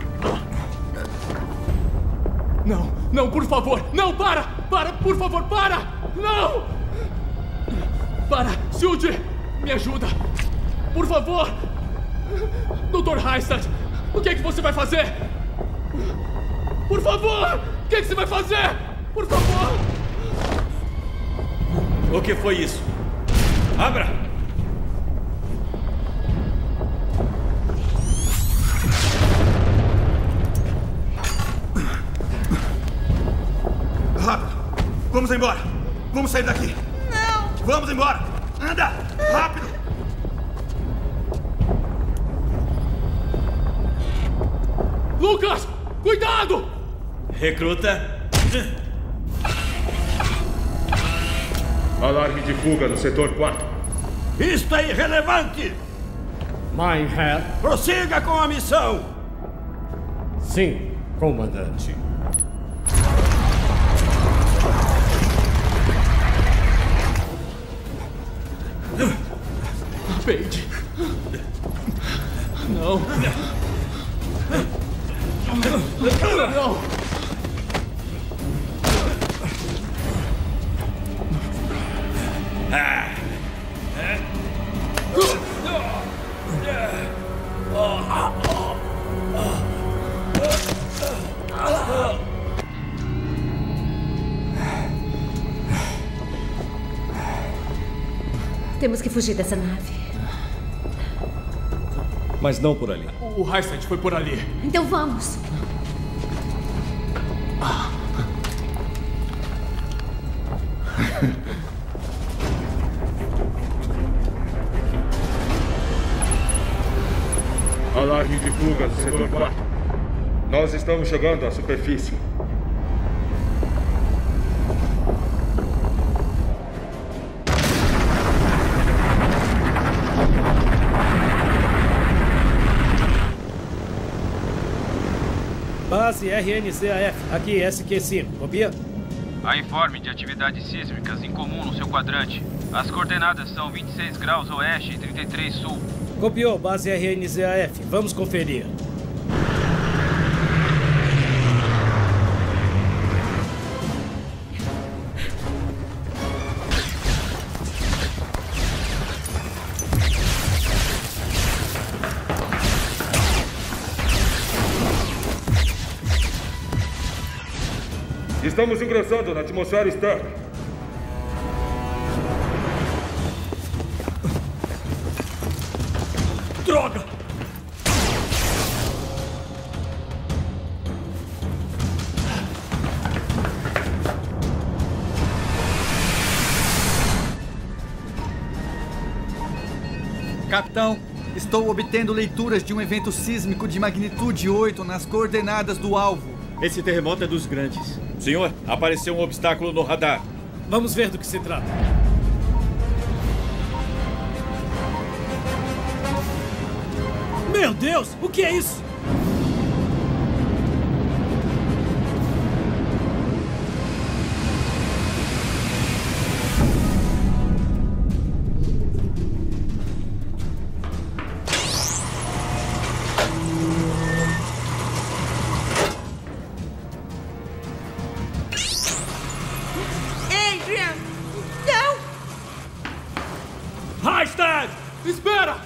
[SPEAKER 4] Não, não, por favor. Não, para! Para, por favor, para! Não! Para, Judy! Me ajuda! Por favor! doutor Hystad, o que é que você vai fazer? Por favor! O que é que você vai fazer? Por favor!
[SPEAKER 15] O que foi isso? Abra!
[SPEAKER 17] Rápido! Vamos embora! Vamos sair daqui!
[SPEAKER 14] Não!
[SPEAKER 17] Vamos embora! Anda! Rápido!
[SPEAKER 4] Lucas! Cuidado!
[SPEAKER 15] Recruta!
[SPEAKER 16] Alarme de fuga no setor quatro.
[SPEAKER 18] Isto é irrelevante!
[SPEAKER 11] Minehead.
[SPEAKER 18] Prossiga com a missão!
[SPEAKER 11] Sim, comandante.
[SPEAKER 4] Paige. Não. Não.
[SPEAKER 15] Ah.
[SPEAKER 6] Temos que fugir dessa nave.
[SPEAKER 8] Mas não por ali.
[SPEAKER 4] O Hystad foi por ali.
[SPEAKER 6] Então vamos.
[SPEAKER 4] Ah.
[SPEAKER 16] Alarme de fuga no setor quatro. Nós estamos chegando à superfície.
[SPEAKER 11] Base R N Z A F, aqui S Q cinco, copia?
[SPEAKER 2] Há informe de atividades sísmicas incomum no seu quadrante. As coordenadas são vinte e seis graus oeste e trinta e três sul.
[SPEAKER 11] Copiou, base R N Z A F. Vamos conferir.
[SPEAKER 16] Estamos ingressando na atmosfera externa.
[SPEAKER 18] Droga!
[SPEAKER 4] Capitão, estou obtendo leituras de um evento sísmico de magnitude oito nas coordenadas do alvo.
[SPEAKER 19] Esse terremoto é dos grandes.
[SPEAKER 15] Senhor, apareceu um obstáculo no radar.
[SPEAKER 11] Vamos ver do que se trata. Meu Deus, o que é isso?
[SPEAKER 14] Adrian! Não!
[SPEAKER 4] Hystad! Espera!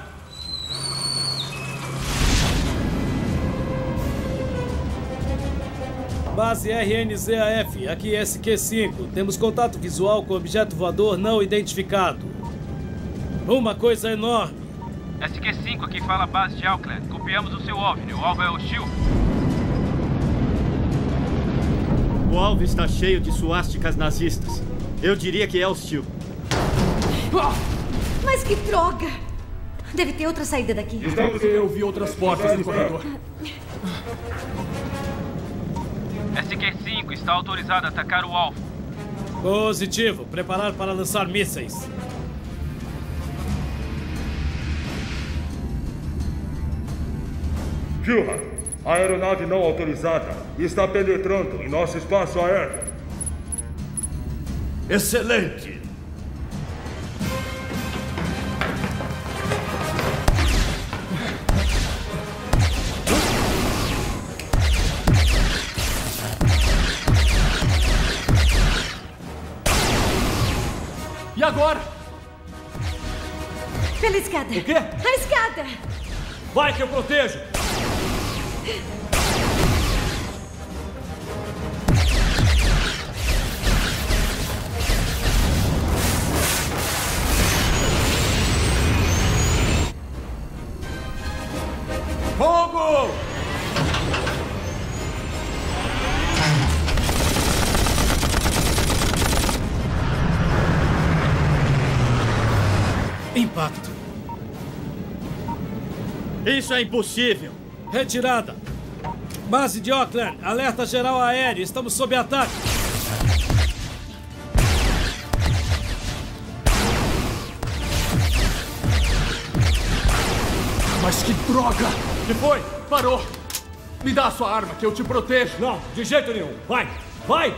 [SPEAKER 11] Base R N Z A F, aqui S Q cinco. Temos contato visual com objeto voador não identificado. Uma coisa enorme.
[SPEAKER 2] S Q cinco, aqui fala a base de Auckland. Copiamos o seu OVNI. O alvo é hostil.
[SPEAKER 19] O alvo está cheio de suásticas nazistas. Eu diria que é hostil.
[SPEAKER 6] Mas que droga! Deve ter outra saída daqui.
[SPEAKER 4] Eu vi outras portas no corredor.
[SPEAKER 2] S Q cinco está autorizado a atacar o alvo.
[SPEAKER 11] Positivo. Preparar para lançar mísseis.
[SPEAKER 20] Kilhan, a aeronave não autorizada está penetrando em nosso espaço aéreo.
[SPEAKER 18] Excelente!
[SPEAKER 4] E agora?
[SPEAKER 6] Pela escada.
[SPEAKER 4] O quê?
[SPEAKER 6] A escada!
[SPEAKER 18] Vai que eu protejo! Fogo!
[SPEAKER 11] Impacto.
[SPEAKER 18] Isso é impossível.
[SPEAKER 11] Retirada. Base de Auckland, alerta geral aéreo. Estamos sob ataque.
[SPEAKER 4] Mas que droga! Que foi? Parou! Me dá a sua arma, que eu te protejo.
[SPEAKER 18] Não, de jeito nenhum. Vai! Vai!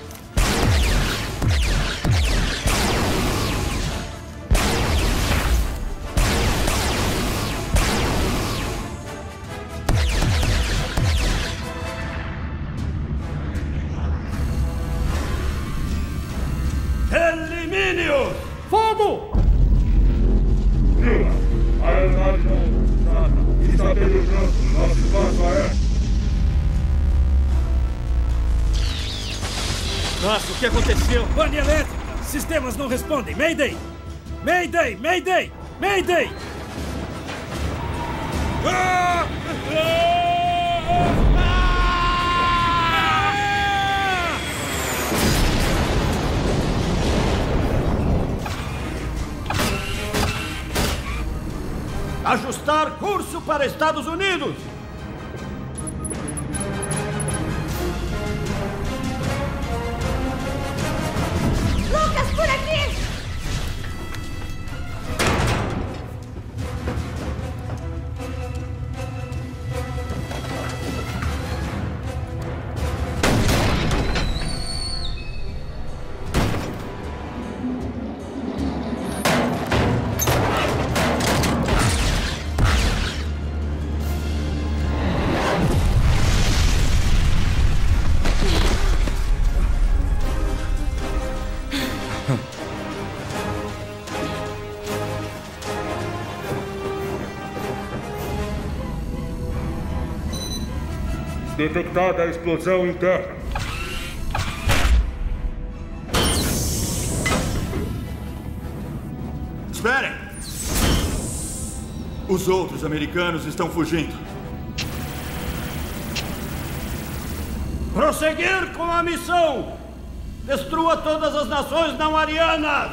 [SPEAKER 18] Elimine-os!
[SPEAKER 4] Fogo!
[SPEAKER 20] A aeronave não autorizada está penetrando em nosso espaço aéreo.
[SPEAKER 18] Nossa, o que aconteceu?
[SPEAKER 11] Pane elétrica! Sistemas não respondem! Mayday! Mayday! Mayday! Mayday!
[SPEAKER 18] Ah! Ajustar curso para Estados Unidos!
[SPEAKER 6] Lucas, por aqui!
[SPEAKER 20] Detectada a explosão interna.
[SPEAKER 9] Esperem! Os outros americanos estão fugindo.
[SPEAKER 18] Prosseguir com a missão! Destrua todas as nações não arianas!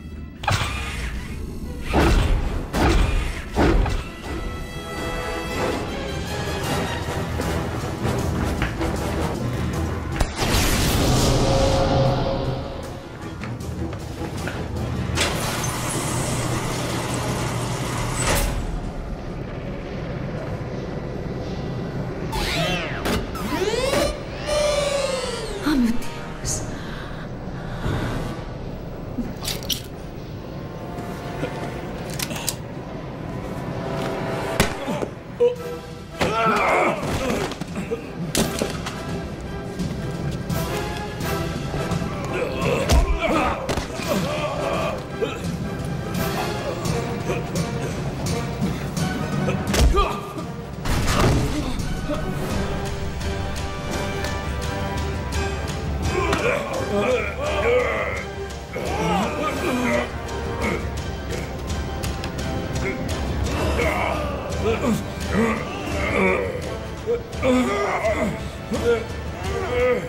[SPEAKER 6] Oh, meu Deus.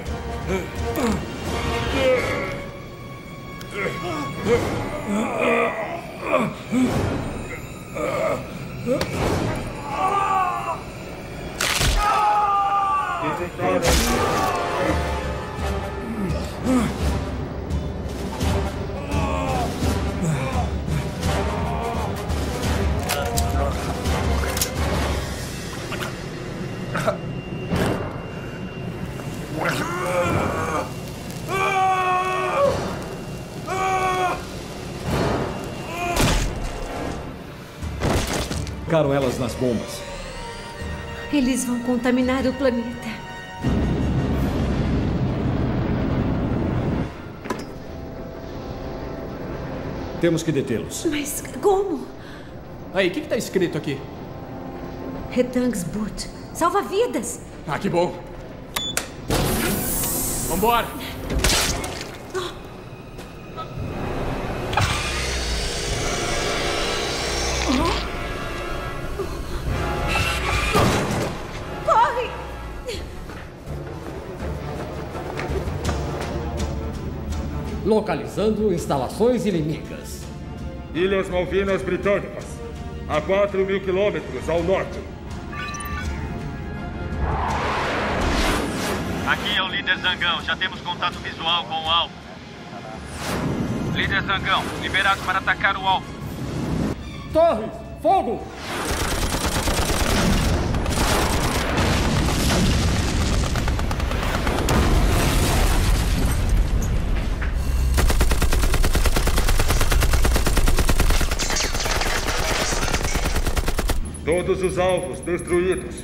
[SPEAKER 20] Uh!
[SPEAKER 8] Aplicaram elas nas bombas.
[SPEAKER 6] Eles vão contaminar o planeta.
[SPEAKER 8] Temos que detê-los.
[SPEAKER 6] Mas como?
[SPEAKER 4] Aí, o que está escrito aqui?
[SPEAKER 6] Retangsboot. Salva vidas.
[SPEAKER 4] Ah, que bom. Vambora.
[SPEAKER 6] Corre!
[SPEAKER 21] Localizando instalações inimigas.
[SPEAKER 20] Ilhas Malvinas Britânicas, a quatro mil quilômetros ao norte.
[SPEAKER 2] Aqui é o líder Zangão. Já temos contato visual com o alvo. Líder Zangão, liberado para atacar o alvo.
[SPEAKER 21] Torres, fogo!
[SPEAKER 20] Todos os alvos destruídos.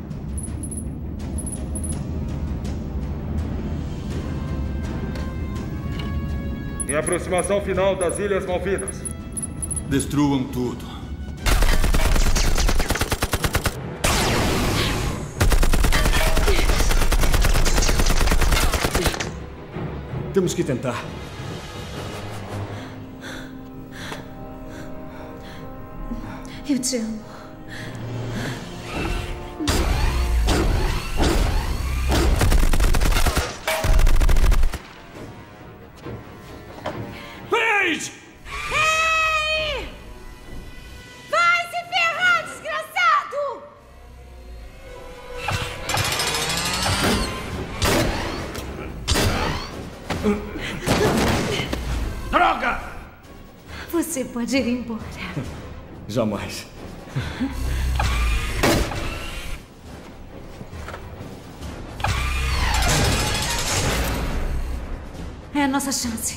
[SPEAKER 20] Em aproximação final das Ilhas Malvinas.
[SPEAKER 9] Destruam tudo.
[SPEAKER 8] Temos que tentar.
[SPEAKER 6] Eu te amo.
[SPEAKER 20] Paige!
[SPEAKER 14] Ei! Vai se ferrar, desgraçado!
[SPEAKER 18] Droga!
[SPEAKER 6] Você pode ir embora.
[SPEAKER 8] Jamais.
[SPEAKER 6] É a nossa chance.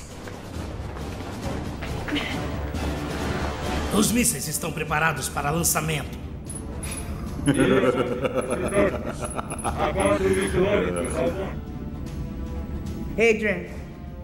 [SPEAKER 22] Os mísseis estão preparados para lançamento.
[SPEAKER 20] A quatro mil quilômetros ao norte.
[SPEAKER 13] Adrian.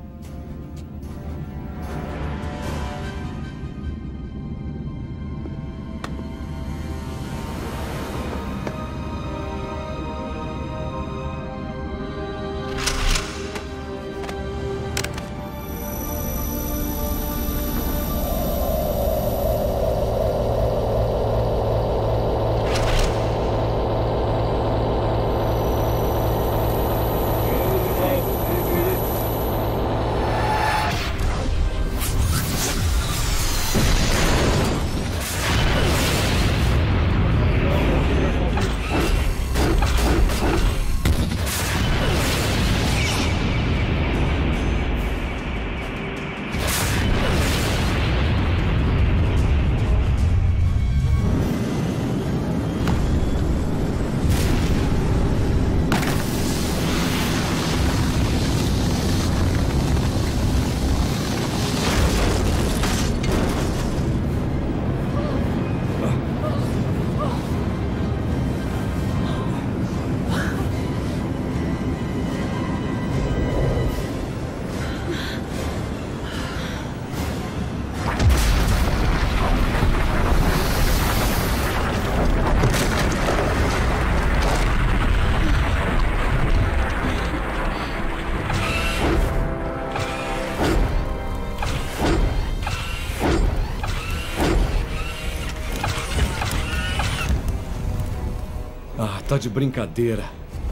[SPEAKER 8] Ah, tá de brincadeira.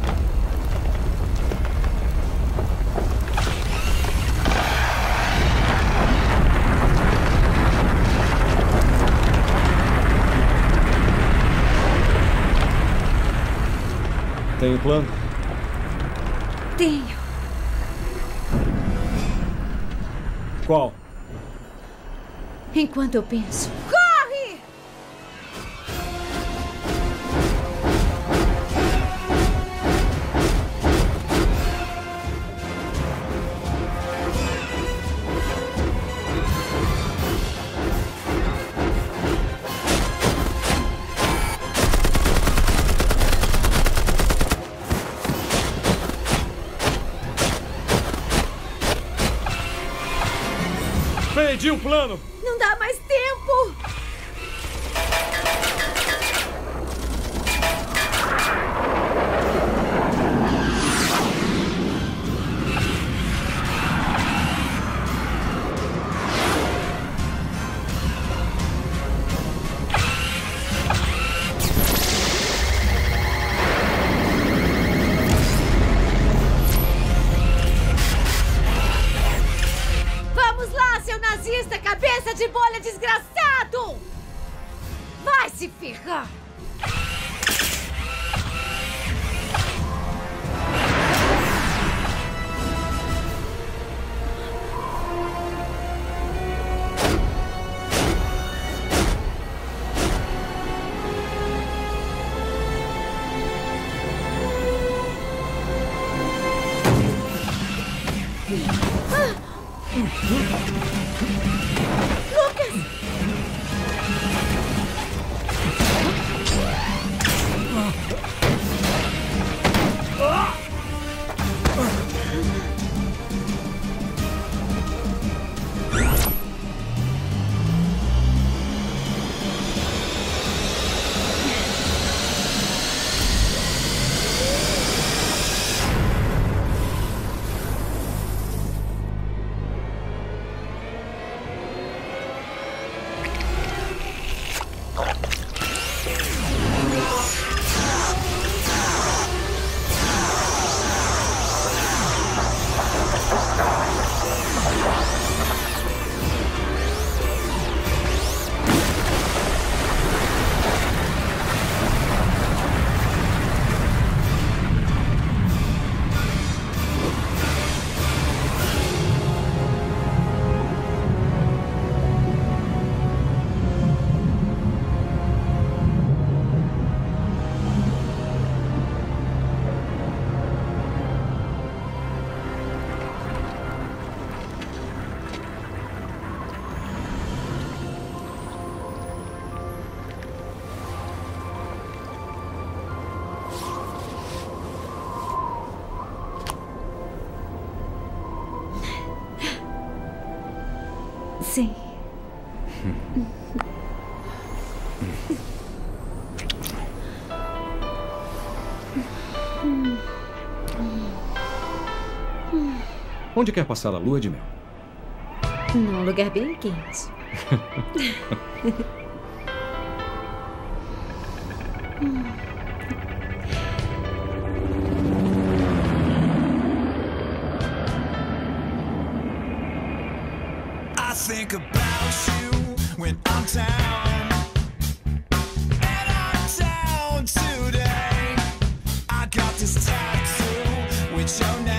[SPEAKER 8] Tem um plano?
[SPEAKER 6] Tenho.
[SPEAKER 8] Qual?
[SPEAKER 6] Enquanto eu penso.
[SPEAKER 14] Corre!
[SPEAKER 4] Compreendi o plano.
[SPEAKER 6] Não dá mais tempo. Nazista, cabeça de bolha desgraçado! Vai se ferrar! Sim.
[SPEAKER 8] Onde quer passar a lua de mel?
[SPEAKER 6] Num lugar bem quente.
[SPEAKER 1] I think about you when I'm down, and I'm down today. I got this tattoo with your name.